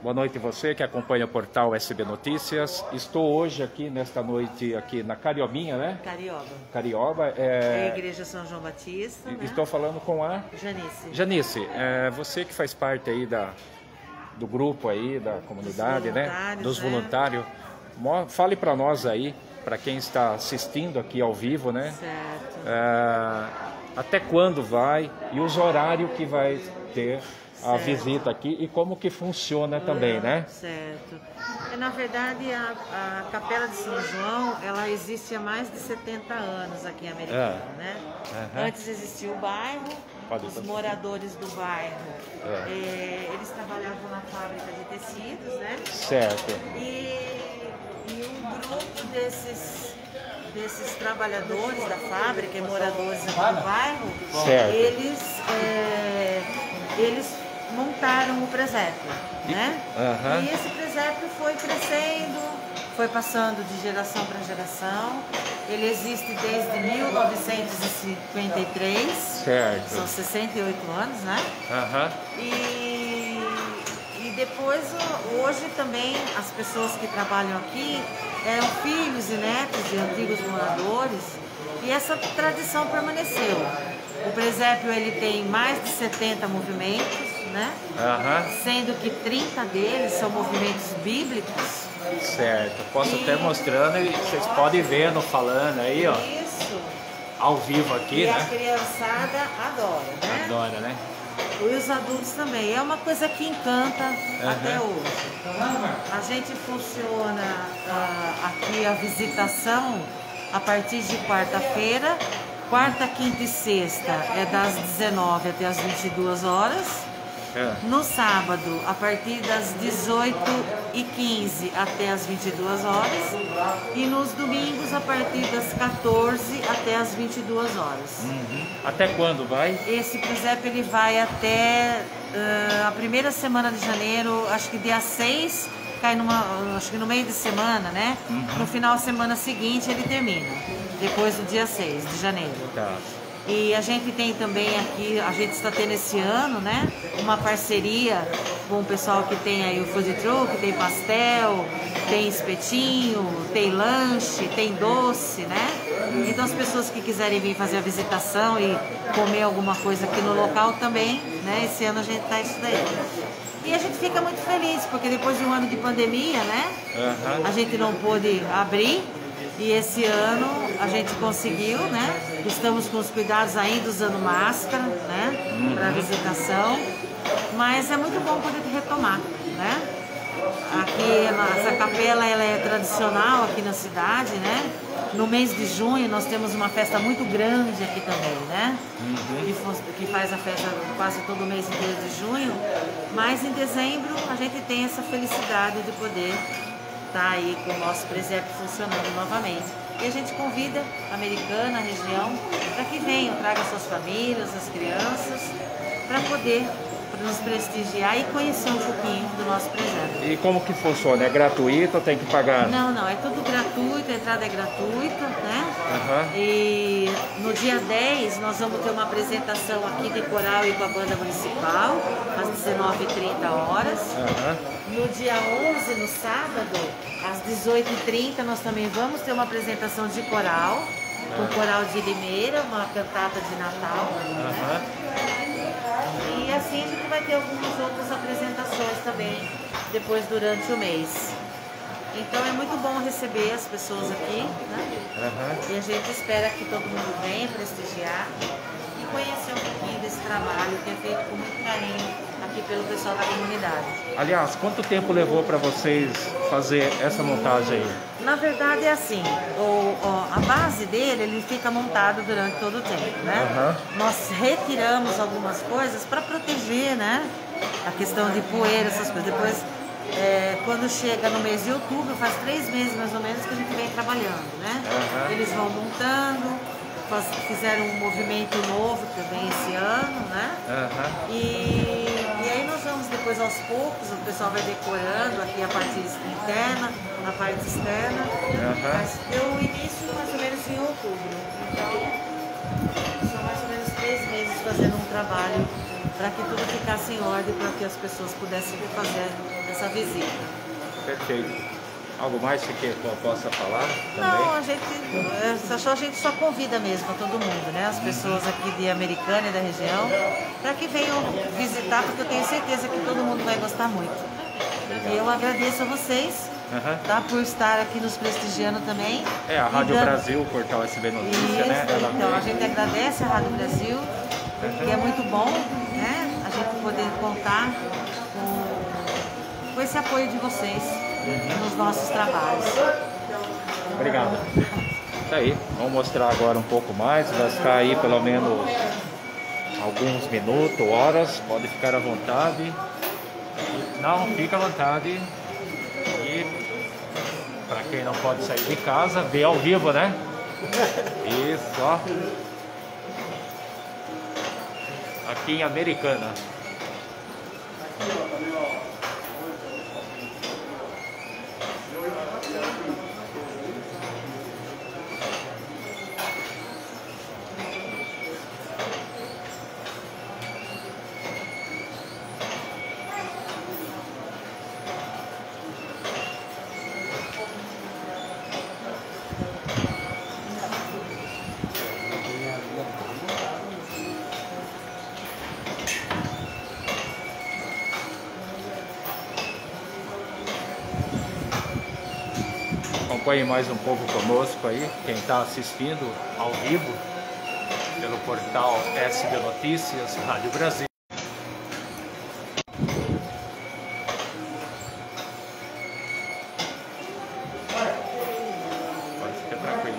Boa noite você que acompanha o portal SB Notícias. Estou hoje aqui, nesta noite, aqui na Cariobinha, né? Carioba. Carioba. É a Igreja São João Batista, né? Estou falando com a... Janice. Janice, você que faz parte aí do grupo aí, da comunidade, né? Dos voluntários. Fale para nós aí, para quem está assistindo aqui ao vivo, né? Certo. Até quando vai e os horários que vai ter a visita aqui e como que funciona também, né? Certo. Na verdade, a Capela de São João, ela existe há mais de 70 anos aqui em Americana, né? Antes existia o bairro, os moradores do bairro, eles trabalhavam na fábrica de tecidos, né? Certo. E um grupo desses trabalhadores da fábrica e moradores aqui do bairro, eles montaram o presépio, né? E esse presépio foi crescendo, foi passando de geração para geração. Ele existe desde 1953, certo. São 68 anos, né? E depois, hoje também, as pessoas que trabalham aqui eram filhos e netos de antigos moradores e essa tradição permaneceu. O presépio ele tem mais de 70 movimentos, né? Sendo que 30 deles são movimentos bíblicos. Certo. Posso até mostrando e vocês podem ver no falando aí, ó. Isso. Ao vivo aqui, e né? A criançada adora, né? Adora, né? E os adultos também. É uma coisa que encanta até hoje. A gente funciona aqui a visitação a partir de quarta-feira. Quarta, quinta e sexta é das 19 até as 22 horas. No sábado, a partir das 18h15 até as 22 horas. E nos domingos, a partir das 14 até as 22 horas. Até quando vai? Esse presépio ele vai até a primeira semana de janeiro, acho que dia 6, cai acho que no meio de semana, né? No final da semana seguinte ele termina, depois do dia 6 de janeiro. E a gente tem também aqui, a gente está tendo esse ano, né, uma parceria com o pessoal que tem aí o food truck, tem pastel, tem espetinho, tem lanche, tem doce, né? Então as pessoas que quiserem vir fazer a visitação e comer alguma coisa aqui no local também, né, esse ano a gente tá isso daí. E a gente fica muito feliz, porque depois de um ano de pandemia, né, a gente não pôde abrir. E esse ano a gente conseguiu, né? Estamos com os cuidados ainda usando máscara, né? Para visitação. Mas é muito bom poder retomar, né? Aqui, essa capela ela é tradicional aqui na cidade, né? No mês de junho nós temos uma festa muito grande aqui também, né? Que faz a festa quase todo mês inteiro de junho. Mas em dezembro a gente tem essa felicidade de poder tá aí com o nosso presépio funcionando novamente. E a gente convida a Americana, a região, para que venham, tragam suas famílias, as crianças, para poder nos prestigiar e conhecer um pouquinho do nosso presépio. E como que funciona? É gratuito ou tem que pagar? Não, é tudo gratuito, a entrada é gratuita, né? E no dia 10 nós vamos ter uma apresentação aqui de coral e com a banda municipal, às 19h30 horas. No dia 11, no sábado, às 18h30, nós também vamos ter uma apresentação de coral, com o coral de Limeira, uma cantata de Natal. E assim a gente vai ter algumas outras apresentações também, depois durante o mês. Então é muito bom receber as pessoas aqui, né? E a gente espera que todo mundo venha prestigiar e conhecer um pouquinho desse trabalho que é feito com muito carinho aqui pelo pessoal da comunidade. Aliás, quanto tempo levou para vocês fazer essa montagem aí? Na verdade é assim, a base dele ele fica montado durante todo o tempo, né? Nós retiramos algumas coisas para proteger, né? A questão de poeira, essas coisas. Depois, quando chega no mês de outubro, faz 3 meses mais ou menos que a gente vem trabalhando, né? Eles vão montando, fizeram um movimento novo também esse ano, né? E aí nós vamos depois aos poucos, o pessoal vai decorando aqui a parte interna, a parte externa. Mas deu início mais ou menos em outubro. Então, são mais ou menos 3 meses fazendo um trabalho para que tudo ficasse em ordem, para que as pessoas pudessem fazer essa visita. Perfeito. Algo mais que eu possa falar também? Não, a gente só convida mesmo a todo mundo, né? As pessoas aqui de Americana e da região, para que venham visitar, porque eu tenho certeza que todo mundo vai gostar muito. Obrigado. E eu agradeço a vocês, tá, por estar aqui nos prestigiando também. É, a Rádio Brasil, o portal SB Notícia, isso, né? Então, a gente agradece a Rádio Brasil, que é muito bom, né? A gente poder contar com esse apoio de vocês nos nossos trabalhos. Obrigado. Isso aí, vamos mostrar agora um pouco mais, vai ficar aí pelo menos alguns minutos, horas, pode ficar à vontade. Não, fica à vontade. E para quem não pode sair de casa, vê ao vivo, né? Isso, ó. Aqui em Americana. Acompanhe mais um pouco conosco aí, quem está assistindo ao vivo pelo portal SB Notícias, Rádio Brasil. Pode ficar tranquilo.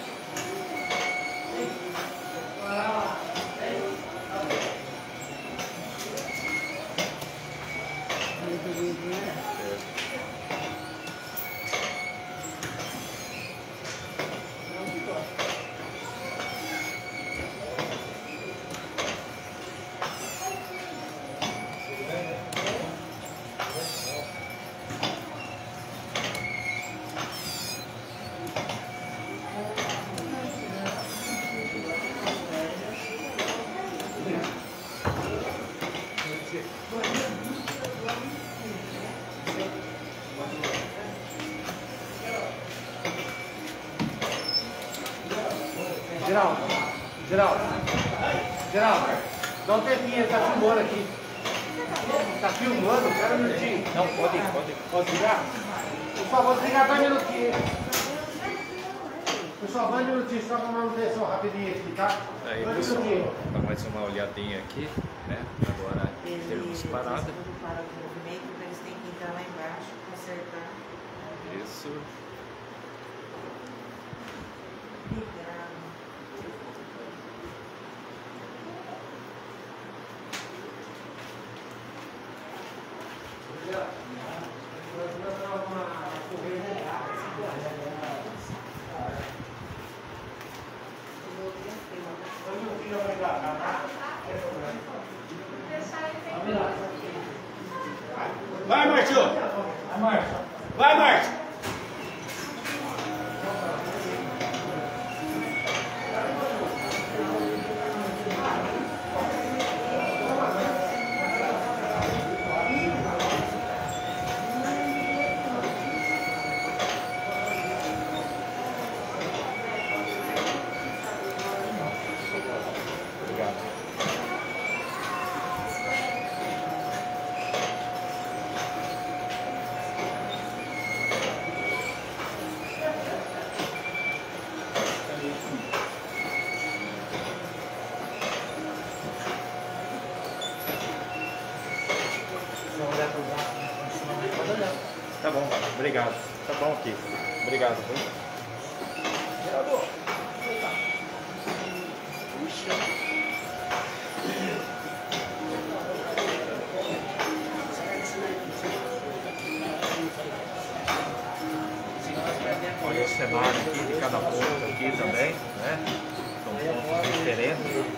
Geraldo, dá um tempinho, ele tá filmando aqui. Tá filmando, espera um minutinho. Não, pode. Pode ligar? Por favor, desligar 2 minutinhos. Pessoal, 2 minutinhos, só pra manutenção rapidinho aqui, tá? Aí, pessoal, dá mais uma olhadinha aqui, né? Agora temos parada. Eles têm que entrar lá embaixo, consertar. Isso. Vai, Márcio! Vai, Márcio! Tá bom, obrigado. Tá bom aqui. Obrigado. Olha o cenário aqui de cada ponto aqui também, né? São pontos diferentes.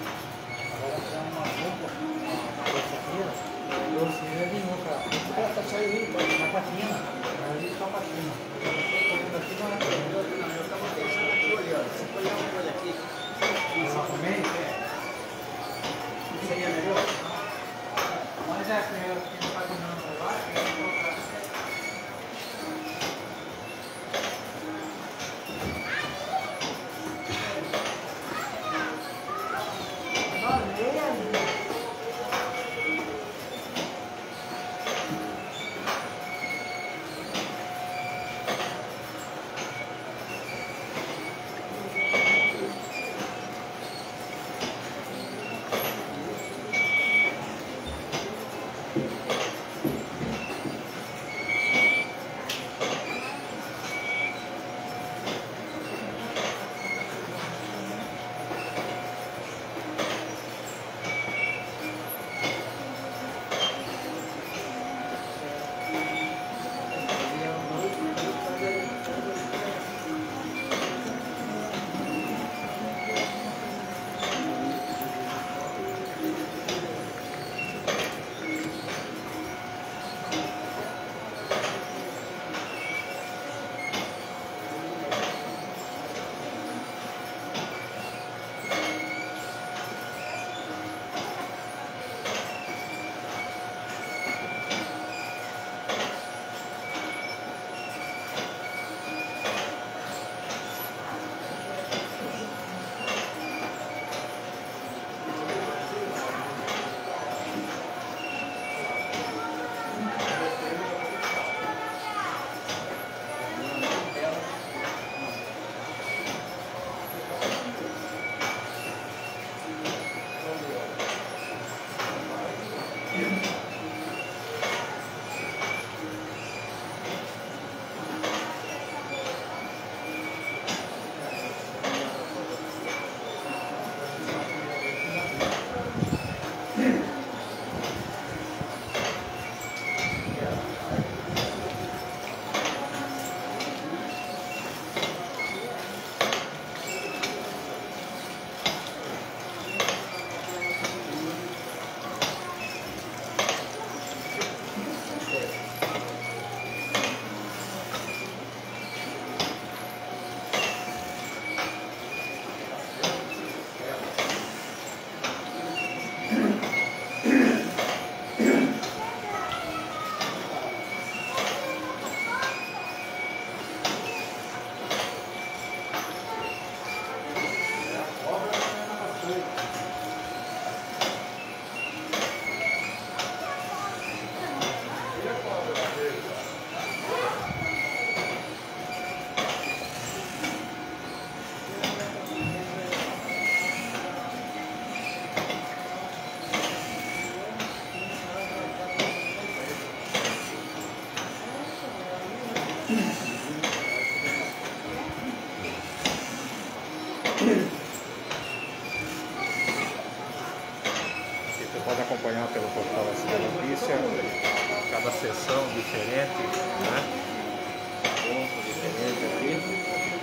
outra seção diferente, né? Ponto diferente aqui.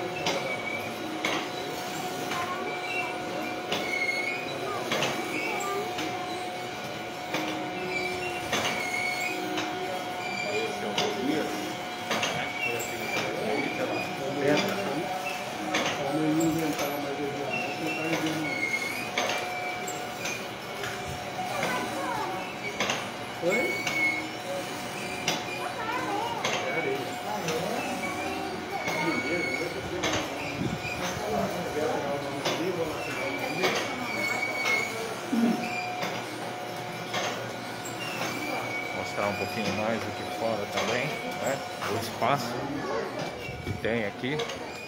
Esse é o Golias, né? Foi assim, aí pela pedra. Oi? Mostrar um pouquinho mais do que fora também, né? O espaço que tem aqui.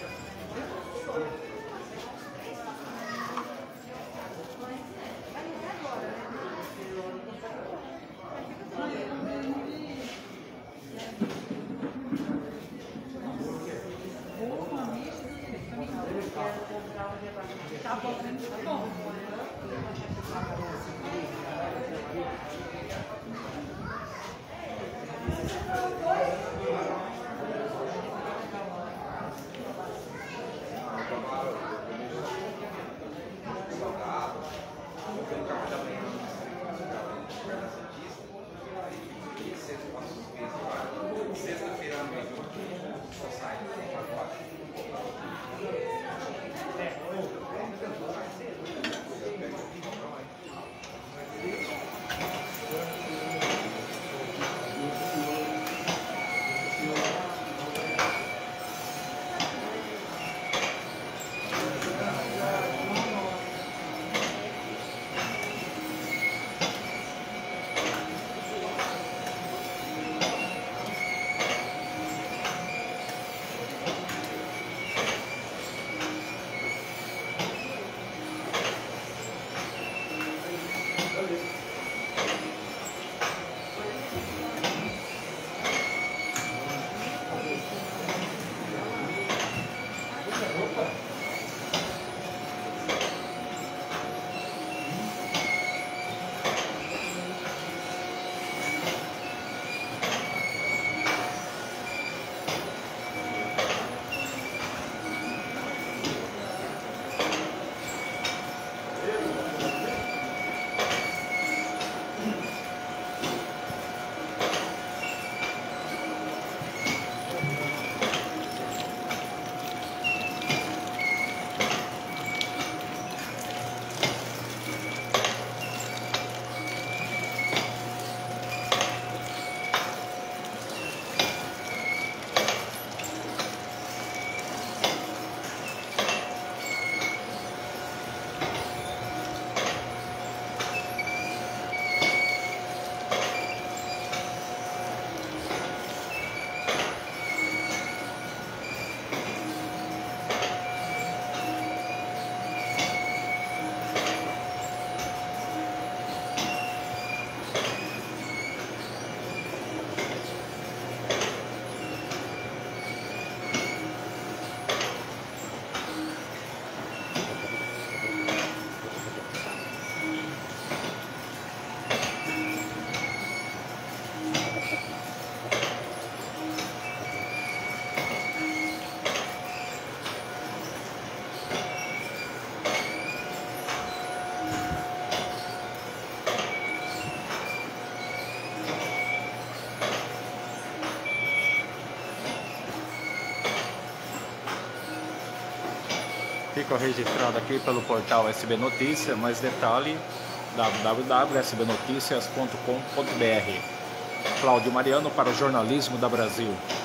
Fica registrado aqui pelo portal SB Notícia, mais detalhe www.sbnoticias.com.br. Cláudio Mariano para o Jornalismo da Brasil.